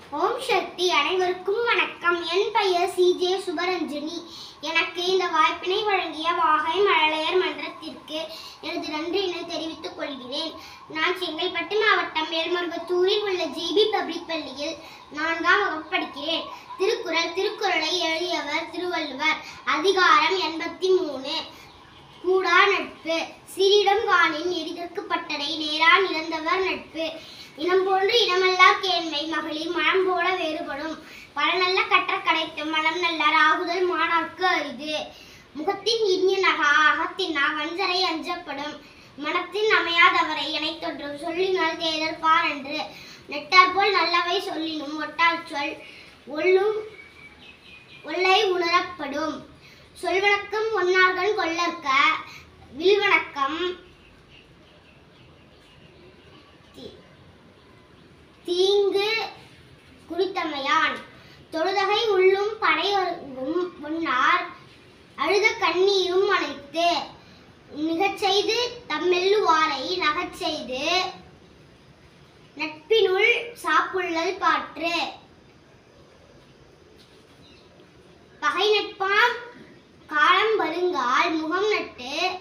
ஓம் சக்தி. அனைவருக்கும் வணக்கம். என் பெயர் சி.ஜே. சுபரஞ்சனி. எனக்கு இந்த வாய்ப்பினை வழங்கிய வாகை மழலையர் மன்றத்திற்கு எனது நன்றியினை தெரிவித்துக் கொள்கிறேன். நான் செங்கல்பட்டு மாவட்டம் மேல்மருவத்தூரில் உள்ள ஜிபி பப்ளிக் பள்ளியில் 4ஆம் வகுப்பு படிக்கிறேன். திருக்குறளை எழுதியவர் திருவள்ளுவர். அதிகாரம் 83. கூடா நட்பு. சிறிடம் காணின் எரிதற்கு பட்டடை நேரான் இழந்தவர் நட்பு. இனம் போன்று இனமல்லார் கேண்மை மகளிர் மனம் போல வேறுபடும். பல நல்ல கற்ற கடைத்து மனம் நல்லர் ஆகுதல் மாணார்க்கு அரிது. முகத்தின் இனிய நகா அகத்தின் வஞ்சரை அஞ்சப்படும். மனத்தின் அமையாதவரை இணைத்தொன்றும் சொல்லினால் தேதல் பார் என்று. நெட்டார் போல் நல்லவை சொல்லினும் ஒட்டார் சொல் ஒல்லை உணரப்படும். சொல்வணக்கம் ஒன்னார்கள் கொள்ளற்க வில்வணக்கம் தீங்கு குறித்தமையான். தொழுதகை உள்ளும் படையொருங்கும் ஒன்னார் அழுத கண்ணீரும் அனைத்து. நிகச்செய்து தம்மெல்லுவாரை நகச்செய்து நட்பினுள் சாப்புள்ளல் பாற்று. பகை நட்பாம் காலம் வருங்கால் முகம் நட்டு